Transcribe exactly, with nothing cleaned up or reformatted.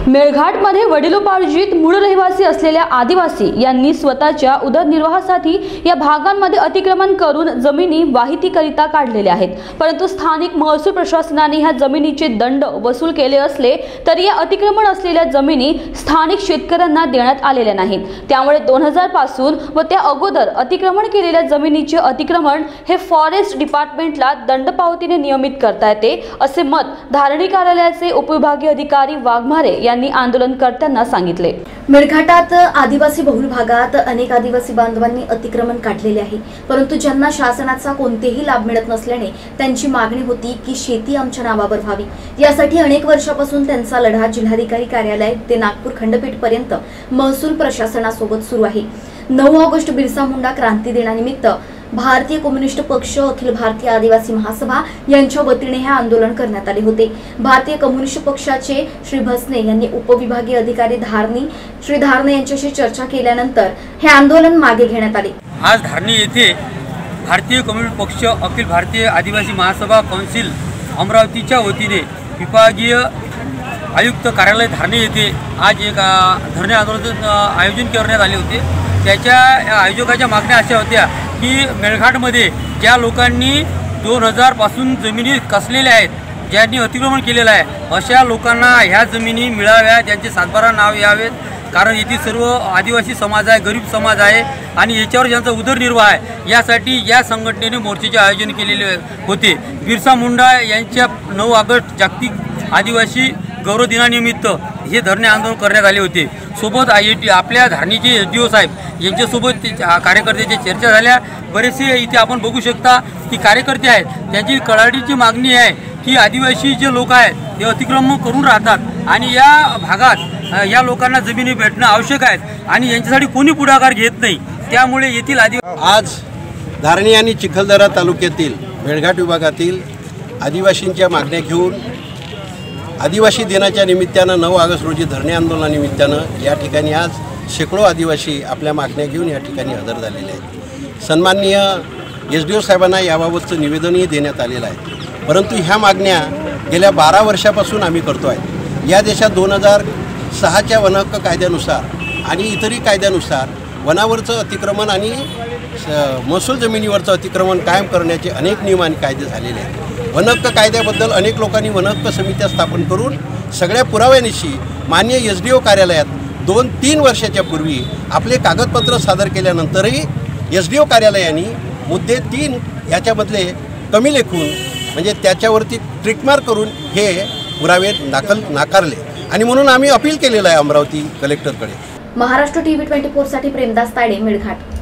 मेळघाटमध्ये वडिलोपार्जित मूळ रहिवासी असलेल्या आदिवासी यांनी स्वतःच्या उदरनिर्वाहासाठी या भागांमध्ये अतिक्रमण करून जमिनी वाहितीकरिता काढलेल्या आहेत। परंतु स्थानिक महसूल प्रशासनाने ह्या जमिनीचे दंड वसूल केले असले तरी या अतिक्रमण असलेल्या जमिनी स्थानिक शेतकऱ्यांना देण्यात आलेल्या नाहीत। त्यामुळे दोन हजार पासून व त्या अगोदर अतिक्रमण केलेल्या जमिनीचे अतिक्रमण हे फॉरेस्ट डिपार्टमेंटला दंड पावतीने नियमित करता येते, असे मत धारणी कार्यालयाचे उपविभागीय अधिकारी वाघमारे यांनी आंदोलनकर्त्यांना सांगितले। मेळघाटात आदिवासी बहुल भागात अनेक आदिवासी बांधवांनी अतिक्रमण काढलेले आहे, परंतु ज्यांना शासनाचा कोणतेही लाभ मिळत नसल्याने त्यांची मागणी होती की शेती आमच्या नावावर व्हावी। यासाठी अनेक वर्षापासून त्यांचा लढा जिल्हाधिकारी कार्यालय ते नागपूर खंडपीठ पर्यंत महसूल प्रशासनासोबत सुरू आहे। नऊ ऑगस्ट बिरसा मुंडा क्रांती दिनानिमित्त भारतीय कम्युनिस्ट पक्ष अखिल भारतीय आदिवासी महासभा यांच्या वतीने हे आंदोलन करण्यात आले होते। भारतीय कम्युनिस्ट पक्षाचे श्री भसने यांनी उपविभागीय अधिकारी धारणी श्री धारणे यांच्याशी चर्चा केल्यानंतर हे आंदोलन मागे घेण्यात आले। आज धारणी येथे भारतीय कम्युनिस्ट पक्ष अखिल भारतीय आदिवासी महासभा काउन्सिल अमरावतीच्या वतीने विभागीय आयुक्त कार्यालय धारणे येथे आज एक धरणे आंदोलन आयोजन करण्यात आले होते। त्याच्या आयोजकाच्या मागण्या अशा होत्या की मेळघाटमध्ये ज्या लोकांनी दोन हजार पासून जमिनी कसलेल्या आहेत, ज्यांनी अतिक्रमण केलेलं आहे, अशा लोकांना ह्या जमिनी मिळाव्या, त्यांचे सातबारा नाव यावेत। कारण येथील सर्व आदिवासी समाज आहे, गरीब समाज आहे आणि याच्यावर ज्यांचा उदरनिर्वाह आहे, यासाठी या संघटनेने मोर्चाचे आयोजन केलेले होते। बिरसा मुंडा यांच्या नऊ ऑगस्ट जागतिक आदिवासी गौरव दिनानिमित्त हे धरणे आंदोलन करण्यात आले होते। सोबत आपल्या धारणीचे एस डी ओ साहेब यांच्यासोबत कार्यकर्त्याच्या चर्चा झाल्या। बरेचसे इथे आपण बघू शकता की कार्यकर्ते आहेत, त्यांची कळाडीची मागणी आहे की आदिवासी जे लोक आहेत ते अतिक्रमण करून राहतात आणि या भागात या लोकांना जमिनी भेटणं आवश्यक आहे आणि यांच्यासाठी कोणी पुढाकार घेत नाही। त्यामुळे येथील आदिवासी आज धारणी आणि चिखलदरा तालुक्यातील मेळघाट विभागातील आदिवासींच्या मागण्या घेऊन आदिवासी दिनाच्या निमित्तानं नऊ ऑगस्ट रोजी धरणे आंदोलनानिमित्तानं या ठिकाणी आज शेकडो आदिवासी आपल्या मागण्या घेऊन या ठिकाणी हजर झालेले आहेत। सन्माननीय एस डी ओ साहेबांना याबाबतचं निवेदनही देण्यात आलेलं आहे। परंतु ह्या मागण्या गेल्या बारा वर्षापासून आम्ही करतो आहे। या देशात दोन हजार सहाच्या वन हक्क कायद्यानुसार आणि इतरही कायद्यानुसार वनावरचं अतिक्रमण आणि महसूल जमिनीवरचं अतिक्रमण कायम करण्याचे अनेक नियम आणि कायदे झालेले आहेत। वन हक्क कायद्याबद्दल अनेक लोकांनी वन हक्क समित्या स्थापन करून सगळ्या पुराव्यानिशी मान्य एस डी ओ कार्यालयात दोन तीन वर्षाच्या पूर्वी आपले कागदपत्र सादर केल्यानंतरही एस डी ओ कार्यालयाने मुद्दे तीन याच्यामधले कमी लेखून म्हणजे त्याच्यावरती ट्रिकमार्क करून हे पुरावे दाखल नाकारले आणि म्हणून आम्ही अपील केलेलं आहे अमरावती कलेक्टरकडे। महाराष्ट्र टीव्ही ट्वेंटी फोर साठी प्रेमदास ताडे, मेळघाट।